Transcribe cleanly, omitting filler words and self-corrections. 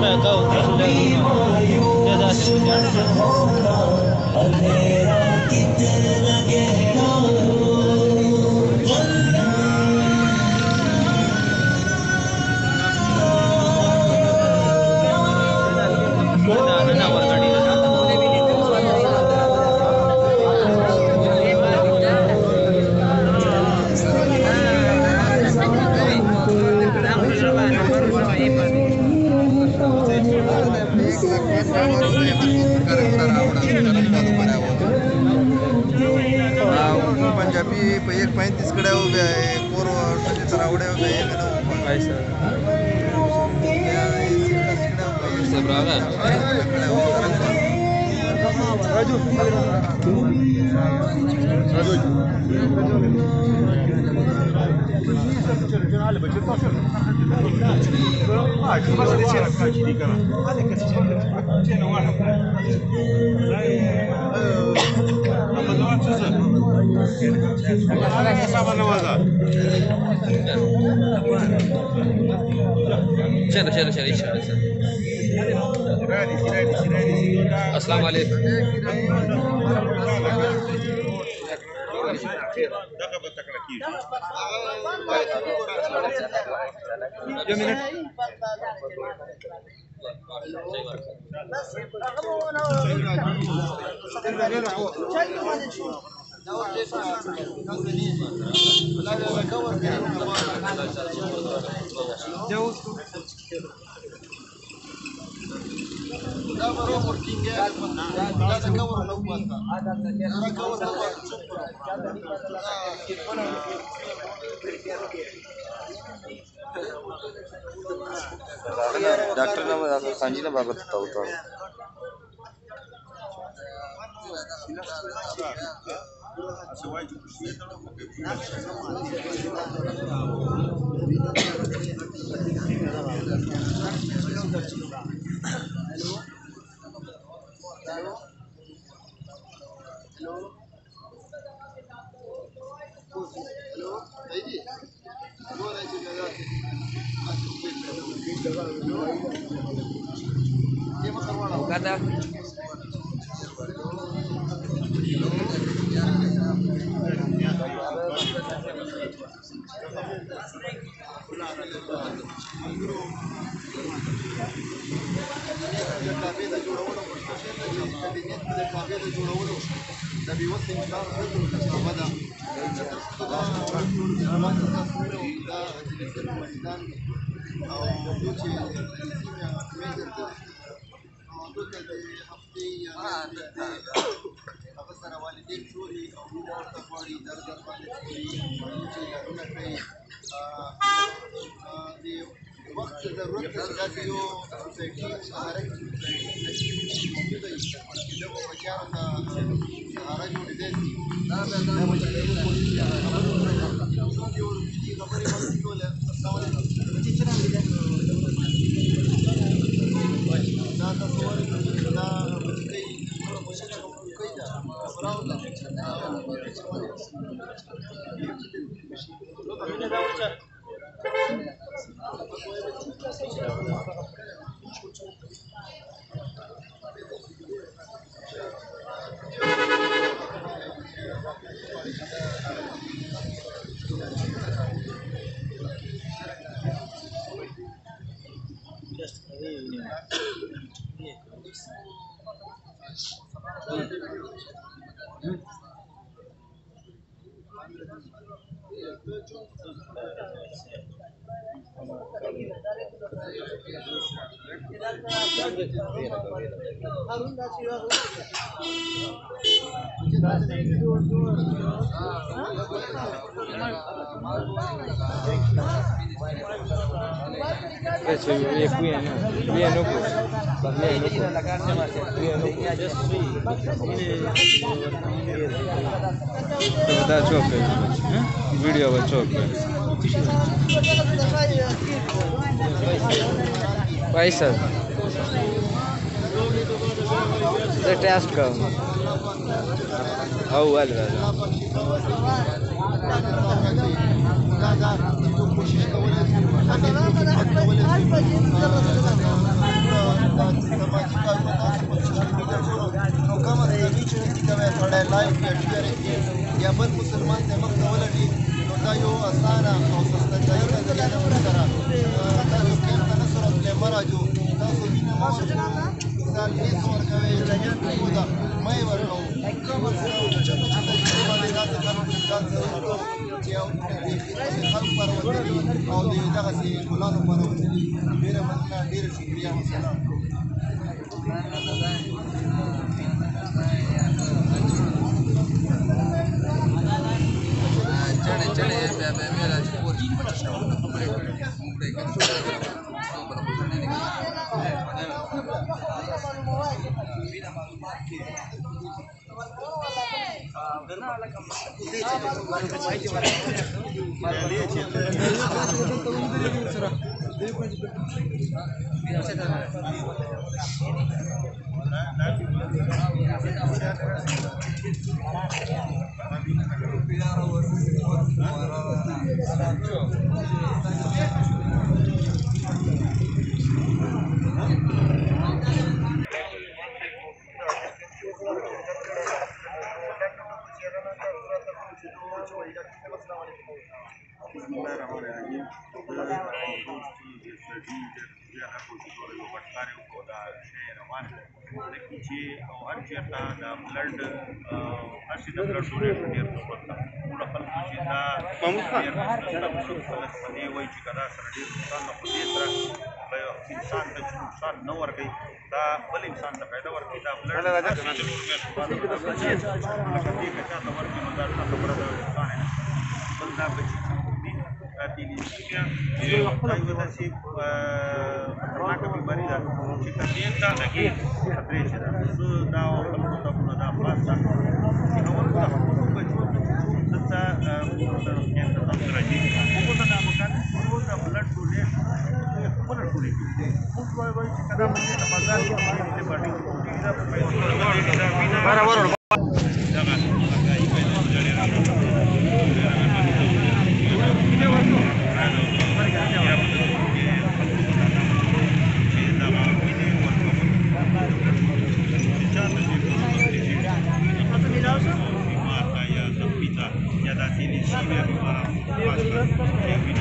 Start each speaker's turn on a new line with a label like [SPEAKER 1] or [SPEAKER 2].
[SPEAKER 1] पंजाबी 1.35 कडे उभे आहे कोर रावडे उभे आहे सर
[SPEAKER 2] चलो चलो चलो अस्सलाम वालेकुम
[SPEAKER 1] डॉक्टर ने सांजी ने बागत होता वक्त ज़रूरत जो सोसाइटी सहारा की मौजूद है जब वो बच्चा सहारा जो डिजाइन वीडियो बच्चों पैसा टेस्ट कर
[SPEAKER 3] چې او هر چېرته د بلډ هسې د بلډ ډونیټ ډېر ضرورت ده ټولو خلکو چې دا ډېر خلک په دې وایي چې که دا سره ډېر نقصان ده خو دې سره انسان ته چې نقصان نه ورکوي دا بل انسان ته فایده ورکوي دا بلډ هسې د لکه دې که چا ته ورکړي نو دا ښه خبره ده نقصان یې نشته بل دا بچي تیلیسیمیا یو داسې خطرناکه بیماري ده چې که دې ته لګي خطرې چې ده زه دا خلکو ته دا خلاص ساتم چې اول خو د خپلو بچو دلته د روغتیا انتظام ته راځي هغو ته دا پکار دي چې د بلډ ډونیټ خپله ټولې کړي موږ وایو چې که دا بچې د بازار کې دې باندې ټولېږي دا په پیسو دغه ya da tiene